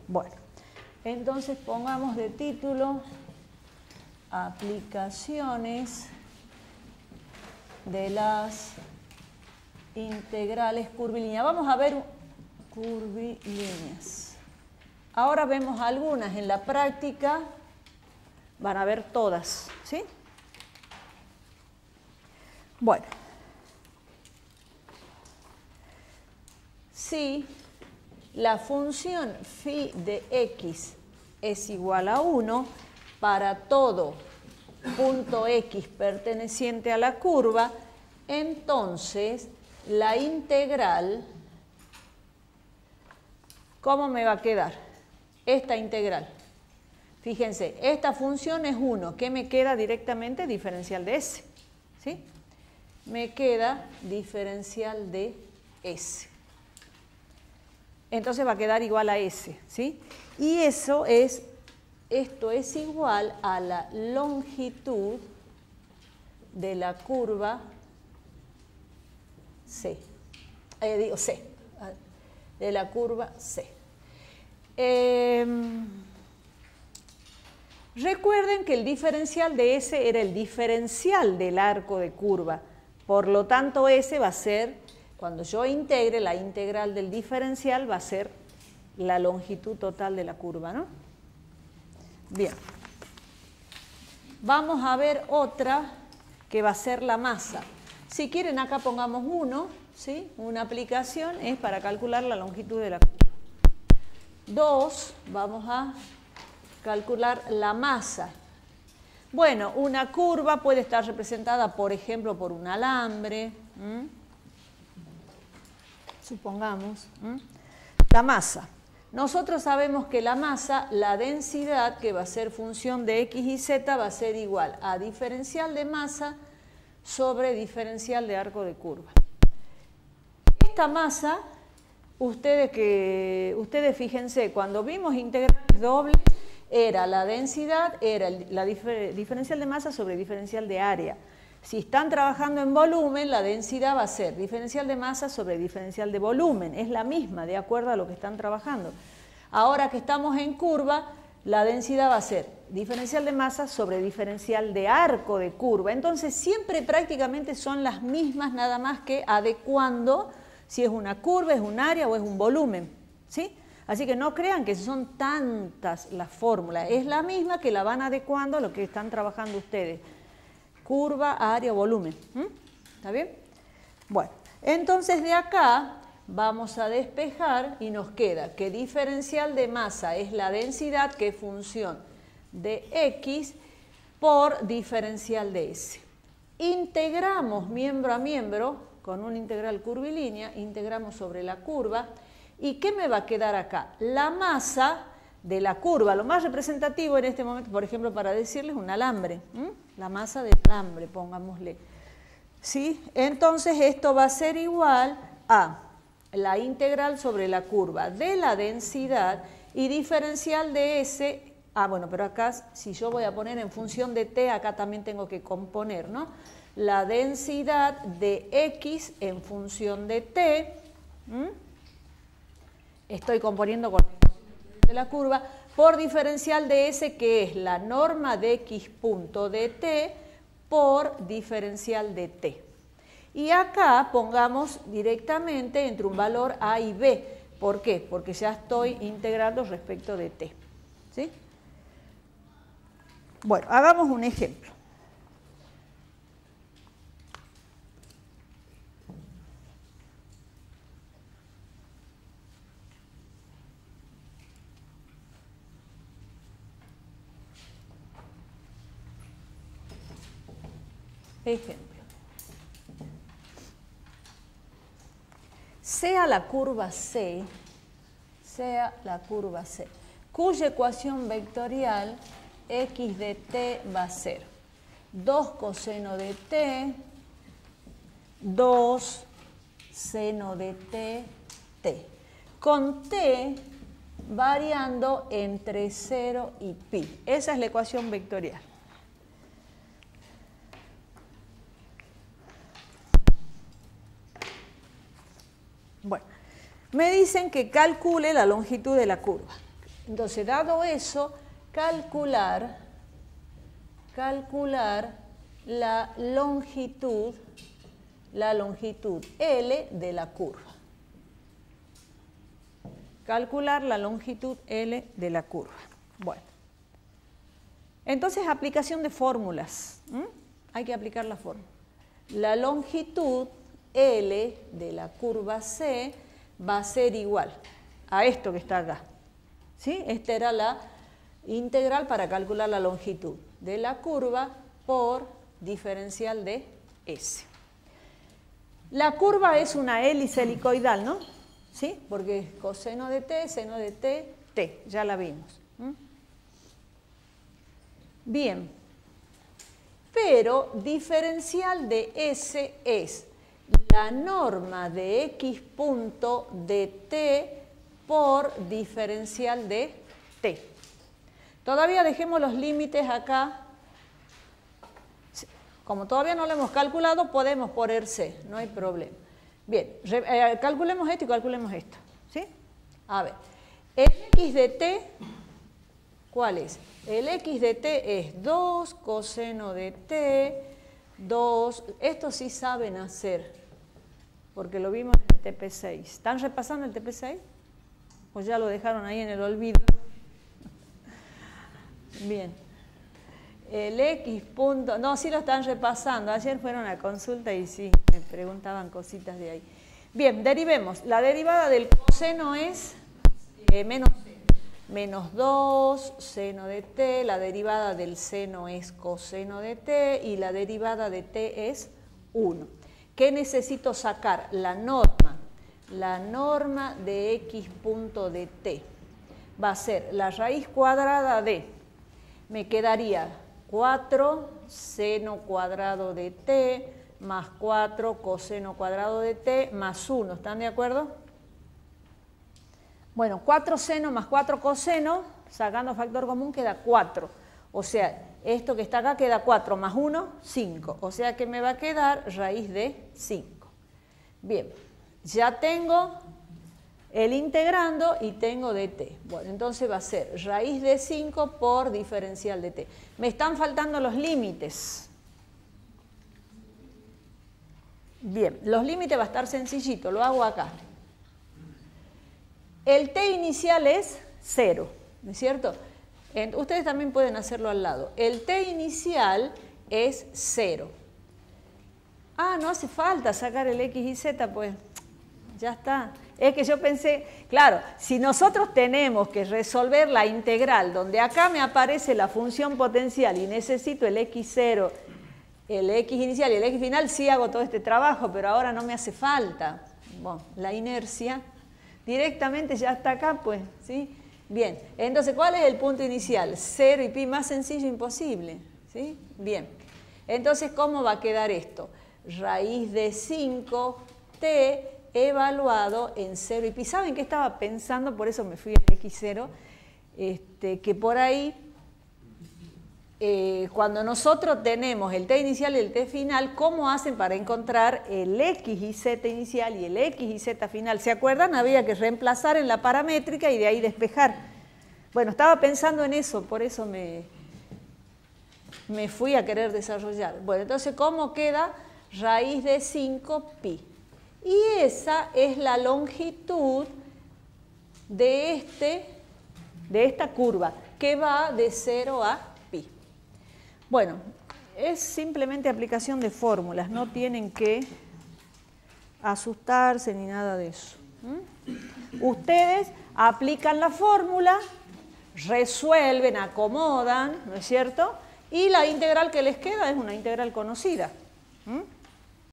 Bueno, entonces pongamos de título aplicaciones de las integrales curvilíneas. Vamos a ver curvilíneas. Ahora vemos algunas en la práctica, van a ver todas, ¿sí? Bueno, si la función phi de x es igual a 1 para todo punto x perteneciente a la curva, entonces la integral, ¿cómo me va a quedar? Esta integral. Fíjense, esta función es 1. ¿Qué me queda directamente? Diferencial de s. ¿Sí? Me queda diferencial de s. Entonces va a quedar igual a s. ¿Sí? Y esto es igual a la longitud de la curva C. C. De la curva C. Recuerden que el diferencial de S era el diferencial del arco de curva. Por lo tanto, S va a ser, cuando yo integre, la integral del diferencial va a ser la longitud total de la curva, ¿no? Bien. Vamos a ver otra que va a ser la masa. Si quieren, acá pongamos 1, ¿sí? Una aplicación es para calcular la longitud de la curva. 2, vamos a calcular la masa. Bueno, una curva puede estar representada, por ejemplo, por un alambre. Supongamos. La masa. Nosotros sabemos que la masa, la densidad, que va a ser función de x y z, va a ser igual a diferencial de masa sobre diferencial de arco de curva. Esta masa, ustedes fíjense, cuando vimos integrales dobles, era la densidad, era la diferencial de masa sobre diferencial de área. Si están trabajando en volumen, la densidad va a ser diferencial de masa sobre diferencial de volumen. Es la misma, de acuerdo a lo que están trabajando. Ahora que estamos en curva, la densidad va a ser diferencial de masa sobre diferencial de arco de curva. Entonces, siempre prácticamente son las mismas, nada más que adecuando si es una curva, es un área o es un volumen. ¿Sí? Así que no crean que son tantas las fórmulas. Es la misma que la van adecuando a lo que están trabajando ustedes. Curva, área, volumen. ¿Está bien? Bueno, entonces de acá vamos a despejar y nos queda que diferencial de masa es la densidad, que es función de x por diferencial de s. Integramos miembro a miembro con una integral curvilínea, integramos sobre la curva. ¿Y qué me va a quedar acá? La masa de la curva. Lo más representativo en este momento, por ejemplo, para decirles, un alambre. La masa del alambre, pongámosle. ¿Sí? Entonces, esto va a ser igual a la integral sobre la curva de la densidad y diferencial de S. Bueno, pero acá, si yo voy a poner en función de T, acá también tengo que componer, ¿no? La densidad de X en función de T. Estoy componiendo con de la curva por diferencial de S, que es la norma de X punto de T por diferencial de T. Y acá pongamos directamente entre un valor A y B. ¿Por qué? Porque ya estoy integrando respecto de T. ¿Sí? Bueno, hagamos un ejemplo. Ejemplo. Sea la curva C, cuya ecuación vectorial x de t va a ser 2 coseno de t, 2 seno de t, t. Con t variando entre 0 y pi. Esa es la ecuación vectorial. Bueno, me dicen que calcule la longitud de la curva. Entonces, dado eso, calcular la longitud L de la curva. Calcular la longitud L de la curva. Bueno. Entonces, aplicación de fórmulas. Hay que aplicar la fórmula. La longitud L de la curva C va a ser igual a esto que está acá. ¿Sí? Esta era la integral para calcular la longitud de la curva por diferencial de S. La curva es una hélice helicoidal, ¿no? ¿Sí? Porque es coseno de t, seno de t, t, ya la vimos. Bien, pero diferencial de S es la norma de x punto de t por diferencial de t. Todavía dejemos los límites acá. Como todavía no lo hemos calculado, podemos poner C, no hay problema. Bien, calculemos esto y calculemos esto. ¿Sí? A ver, el x de t, ¿cuál es? El x de t es 2 coseno de t, 2, esto sí saben hacer, porque lo vimos en el TP6. ¿Están repasando el TP6? ¿O ya lo dejaron ahí en el olvido? Bien. El x punto, no, sí lo están repasando. Ayer fueron a consulta y sí, me preguntaban cositas de ahí. Bien, derivemos. La derivada del coseno es menos 2 seno de t, la derivada del seno es coseno de t y la derivada de t es 1. ¿Qué necesito sacar? La norma de x punto de t va a ser la raíz cuadrada de, me quedaría 4 seno cuadrado de t más 4 coseno cuadrado de t más 1. ¿Están de acuerdo? Bueno, 4 seno más 4 coseno, sacando factor común, queda 4. O sea, esto que está acá queda 4 más 1, 5. O sea que me va a quedar raíz de 5. Bien, ya tengo el integrando y tengo de t. Bueno, entonces va a ser raíz de 5 por diferencial de t. Me están faltando los límites. Bien, los límites va a estar sencillito, lo hago acá. El t inicial es 0, ¿no es cierto? Ustedes también pueden hacerlo al lado. El t inicial es 0. Ah, no hace falta sacar el x y z, pues ya está. Es que yo pensé, claro, si nosotros tenemos que resolver la integral, donde acá me aparece la función potencial y necesito el x0, el x inicial y el x final, sí hago todo este trabajo, pero ahora no me hace falta. Bueno, la inercia directamente ya está acá, pues, ¿sí? Bien, entonces, ¿cuál es el punto inicial? 0 y pi, más sencillo imposible, ¿sí? Bien, entonces, ¿cómo va a quedar esto? Raíz de 5t evaluado en 0 y pi. ¿Saben qué estaba pensando? Por eso me fui al x0, que por ahí, cuando nosotros tenemos el t inicial y el t final, ¿cómo hacen para encontrar el x y z inicial y el x y z final? ¿Se acuerdan? Había que reemplazar en la paramétrica y de ahí despejar. Bueno, estaba pensando en eso, por eso me fui a querer desarrollar. Bueno, entonces, ¿cómo queda? Raíz de 5pi. Y esa es la longitud de esta curva, que va de 0 a pi. Bueno, es simplemente aplicación de fórmulas, no tienen que asustarse ni nada de eso. Ustedes aplican la fórmula, resuelven, acomodan, ¿no es cierto? Y la integral que les queda es una integral conocida.